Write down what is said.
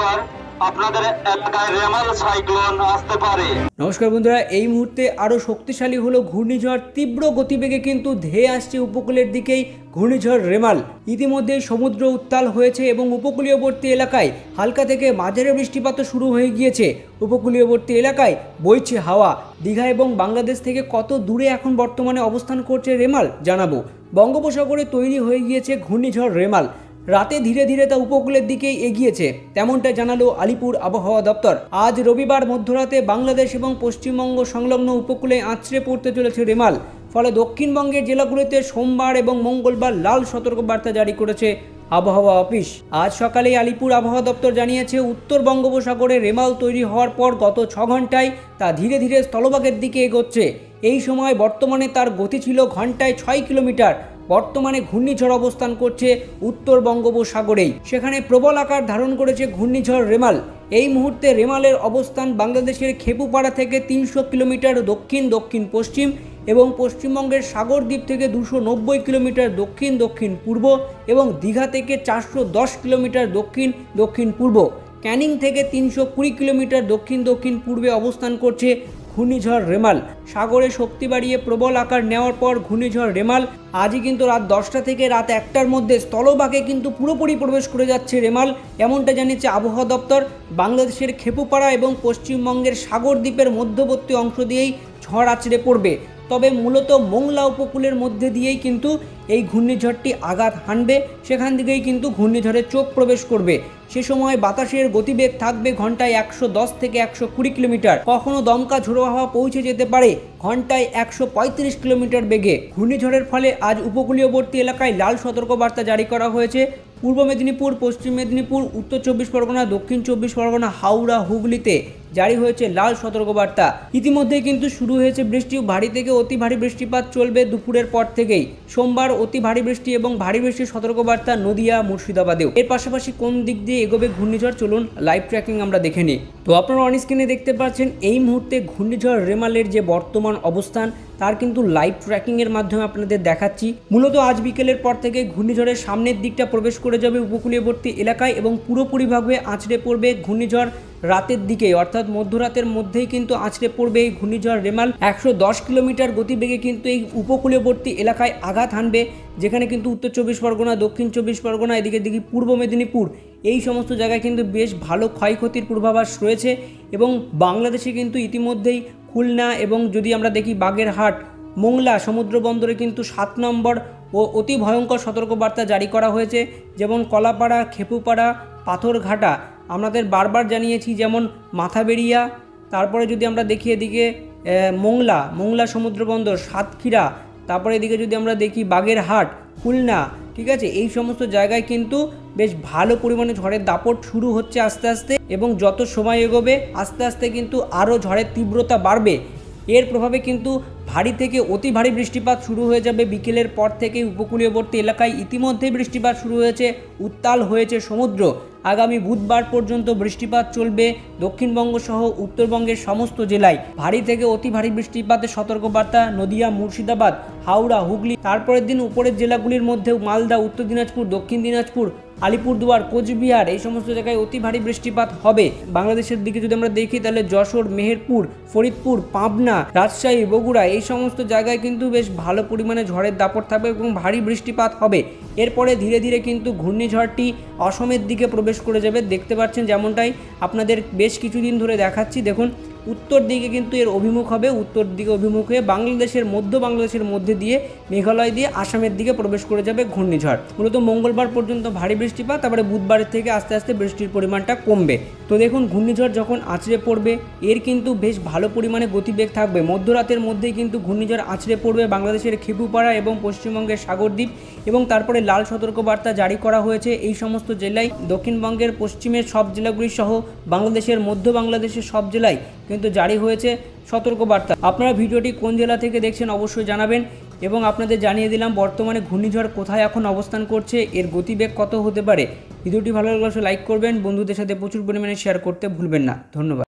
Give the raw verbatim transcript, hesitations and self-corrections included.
খবর, আপনাদের এলাকায় রেমাল সাইক্লোন আসতে পারে। নমস্কার বন্ধুরা, এই মুহূর্তে আরও শক্তিশালী হলো ঘূর্ণিঝড়। তীব্র গতিবেগে কিন্তু ধেয়ে আসছে উপকূলের দিকেই ঘূর্ণিঝড় রেমাল। ইতিমধ্যে সমুদ্র উত্তাল হয়েছে এবং উপকূলীয়বর্তী এলাকায় হালকা থেকে মাঝারি বৃষ্টিপাতও শুরু হয়ে গিয়েছে। উপকূলীয়বর্তী এলাকায় বইছে হাওয়া। দীঘা এবং বাংলাদেশ থেকে কত দূরে এখন বর্তমানে অবস্থান করছে রেমাল জানাবো। বঙ্গোপসাগরে তৈরি হয়ে গিয়েছে ঘূর্ণিঝড় রেমাল। রাতে ধীরে ধীরে তা উপকূলের দিকেই এগিয়েছে, তেমনটা জানালো আলিপুর আবহাওয়া দপ্তর। আজ রবিবার মধ্যরাতে বাংলাদেশ এবং পশ্চিমবঙ্গ সংলগ্ন উপকূলে আছড়ে পড়তে চলেছে রেমাল। ফলে দক্ষিণবঙ্গের জেলাগুলিতে সোমবার এবং মঙ্গলবার লাল সতর্কবার্তা জারি করেছে আবহাওয়া অফিস। আজ সকালে আলিপুর আবহাওয়া দপ্তর জানিয়েছে, উত্তর বঙ্গোপসাগরে রেমাল তৈরি হওয়ার পর গত ছ ঘন্টায় তা ধীরে ধীরে স্থলভাগের দিকে এগোচ্ছে। এই সময় বর্তমানে তার গতি ছিল ঘন্টায় ছয় কিলোমিটার। বর্তমানে ঘূর্ণিঝড় অবস্থান করছে উত্তর বঙ্গোপসাগরেই, সেখানে প্রবল আকার ধারণ করেছে ঘূর্ণিঝড় রেমাল। এই মুহূর্তে রেমালের অবস্থান বাংলাদেশের খেপুপাড়া থেকে তিনশো কিলোমিটার দক্ষিণ দক্ষিণ পশ্চিম এবং পশ্চিমবঙ্গের সাগরদ্বীপ থেকে দুশো নব্বই কিলোমিটার দক্ষিণ দক্ষিণ পূর্ব এবং দীঘা থেকে চারশো দশ কিলোমিটার দক্ষিণ দক্ষিণ পূর্ব, ক্যানিং থেকে তিনশো কুড়ি কিলোমিটার দক্ষিণ দক্ষিণ পূর্বে অবস্থান করছে ঘূর্ণিঝড় রেমাল। সাগরে শক্তি বাড়িয়ে প্রবল আকার নেওয়ার পর ঘূর্ণিঝড় রেমাল আজই কিন্তু রাত দশটা থেকে রাত একটার মধ্যে স্থলভাগে কিন্তু পুরোপুরি প্রবেশ করে যাচ্ছে রেমাল, এমনটা জানিয়েছে আবহাওয়া দপ্তর। বাংলাদেশের খেপুপাড়া এবং পশ্চিমবঙ্গের সাগরদ্বীপের মধ্যবর্তী অংশ দিয়েই ঝড় আছড়ে পড়বে। তবে মূলত মোংলা উপকূলের মধ্যে দিয়েই কিন্তু এই ঘূর্ণিঝড়টি আঘাত হানবে, সেখান থেকেই কিন্তু ঘূর্ণিঝড়ের চোখ প্রবেশ করবে। সে সময় বাতাসের গতিবেগ থাকবে ঘন্টায় একশো দশ থেকে একশো কুড়ি কিলোমিটার, কখনো দমকা ঝোড়ো হাওয়া পৌঁছে যেতে পারে ঘন্টায় একশো পঁয়ত্রিশ কিলোমিটার বেগে। ঘূর্ণিঝড়ের ফলে আজ উপকূলীয়বর্তী এলাকায় লাল সতর্কবার্তা জারি করা হয়েছে। পূর্ব মেদিনীপুর, পশ্চিম মেদিনীপুর, উত্তর চব্বিশ পরগনা, দক্ষিণ চব্বিশ পরগনা, হাওড়া, হুগলিতে জারি হয়েছে লাল সতর্কবার্তা। ইতিমধ্যে কিন্তু শুরু হয়েছে বৃষ্টি। ভারী থেকে অতি ভারী বৃষ্টিপাত চলবে দুপুরের পর থেকেই। সোমবার অতি ভারী বৃষ্টি এবং ভারী বৃষ্টির সতর্কবার্তা নদিয়া, মুর্শিদাবাদেও। এর পাশাপাশি কোন দিক দিয়ে এগোবে ঘূর্ণিঝড়, চলুন লাইভ ট্র্যাকিং আমরা দেখে নিই। তো আপনারা অন স্ক্রিনে দেখতে পাচ্ছেন এই মুহূর্তে ঘূর্ণিঝড় রেমালের যে বর্তমান অবস্থান তার কিন্তু লাইভ ট্র্যাকিংয়ের মাধ্যমে আপনাদের দেখাচ্ছি। মূলত আজ বিকেলের পর থেকে ঘূর্ণিঝড়ের সামনের দিকটা প্রবেশ করে যাবে উপকূলীয়বর্তী এলাকায় এবং পুরোপুরিভাবে আছড়ে পড়বে ঘূর্ণিঝড় রাতের দিকে, অর্থাৎ মধ্যরাতের মধ্যেই কিন্তু আছড়ে পড়বে এই ঘূর্ণিঝড় রেমাল। একশো দশ কিলোমিটার গতিবেগে কিন্তু এই উপকূলীয়বর্তী এলাকায় আঘাত হানবে, যেখানে কিন্তু উত্তর চব্বিশ পরগনা, দক্ষিণ চব্বিশ পরগনা, এদিকে দিকে পূর্ব মেদিনীপুর, এই সমস্ত জায়গায় কিন্তু বেশ ভালো ক্ষয়ক্ষতির পূর্বাভাস রয়েছে। এবং বাংলাদেশে কিন্তু ইতিমধ্যেই খুলনা এবং যদি আমরা দেখি বাগেরহাট, মোংলা সমুদ্র বন্দরে কিন্তু সাত নম্বর ও অতি ভয়ঙ্কর সতর্কবার্তা জারি করা হয়েছে। যেমন কলাপাড়া, খেপুপাড়া, পাথরঘাটা আমাদের বারবার জানিয়েছি, যেমন মাথাবেড়িয়া, তারপরে যদি আমরা দেখি এদিকে মোংলা, মোংলা সমুদ্র বন্দর, সাতক্ষীরা, তারপরে এদিকে যদি আমরা দেখি বাগেরহাট, খুলনা, ঠিক আছে, এই সমস্ত জায়গায় কিন্তু বেশ ভালো পরিমাণে ঝড়ের দাপট শুরু হচ্ছে আস্তে আস্তে এবং যত সময় এগোবে আস্তে আস্তে কিন্তু আরও ঝড়ের তীব্রতা বাড়বে। এর প্রভাবে কিন্তু ভারী থেকে অতি ভারী বৃষ্টিপাত শুরু হয়ে যাবে বিকেলের পর থেকে। উপকূলীয়বর্তী এলাকায় ইতিমধ্যেই বৃষ্টিপাত শুরু হয়েছে, উত্তাল হয়েছে সমুদ্র। আগামী বুধবার পর্যন্ত বৃষ্টিপাত চলবে দক্ষিণবঙ্গ সহ উত্তরবঙ্গের সমস্ত জেলায়। ভারী থেকে অতি ভারী বৃষ্টিপাতের সতর্কবার্তা নদিয়া, মুর্শিদাবাদ, হাওড়া, হুগলি। তারপরের দিন উপরের জেলাগুলির মধ্যে মালদা, উত্তর দিনাজপুর, দক্ষিণ দিনাজপুর, আলিপুরদুয়ার, কোচবিহার, এই সমস্ত জায়গায় অতি ভারী বৃষ্টিপাত হবে। বাংলাদেশের দিকে যদি আমরা দেখি তাহলে যশোর, মেহেরপুর, ফরিদপুর, পাবনা, রাজশাহী, বগুড়া, এই সমস্ত জায়গায় কিন্তু বেশ ভালো পরিমাণে ঝড়ের দাপট থাকবে এবং ভারী বৃষ্টিপাত হবে। এরপরে ধীরে ধীরে কিন্তু ঘূর্ণিঝড়টি অসমের দিকে প্রবেশ করে যাবে। দেখতে পাচ্ছেন যেমনটাই আপনাদের বেশ কিছুদিন ধরে দেখাচ্ছি। দেখুন উত্তর দিকে কিন্তু এর অভিমুখ হবে, উত্তর দিকে অভিমুখ হয়ে বাংলাদেশের মধ্য বাংলাদেশের মধ্যে দিয়ে মেঘালয় দিয়ে আসামের দিকে প্রবেশ করে যাবে ঘূর্ণিঝড়। মূলত মঙ্গলবার পর্যন্ত ভারী বৃষ্টিপাত, তারপরে বুধবারের থেকে আস্তে আস্তে বৃষ্টির পরিমাণটা কমবে। তো দেখুন ঘূর্ণিঝড় যখন আছড়ে পড়বে এর কিন্তু বেশ ভালো পরিমাণে গতিবেগ থাকবে। মধ্যরাতের মধ্যেই কিন্তু ঘূর্ণিঝড় আছড়ে পড়বে বাংলাদেশের খেপুপাড়া এবং পশ্চিমবঙ্গের সাগরদ্বীপ এবং তারপরে লাল সতর্কবার্তা জারি করা হয়েছে এই সমস্ত জেলায়। দক্ষিণবঙ্গের পশ্চিমের সব জেলাগুলি সহ বাংলাদেশের মধ্য বাংলাদেশের সব জেলায় কিন্তু জারি হয়েছে সতর্কবার্তা। আপনারা ভিডিওটি কোন জেলা থেকে দেখছেন অবশ্যই জানাবেন এবং আপনাদের জানিয়ে দিলাম বর্তমানে ঘূর্ণিঝড় কোথায় এখন অবস্থান করছে, এর গতিবেগ কত হতে পারে। ভিডিওটি ভালো লাগলে লাইক করবেন, বন্ধুদের সাথে প্রচুর পরিমাণে শেয়ার করতে ভুলবেন না। ধন্যবাদ।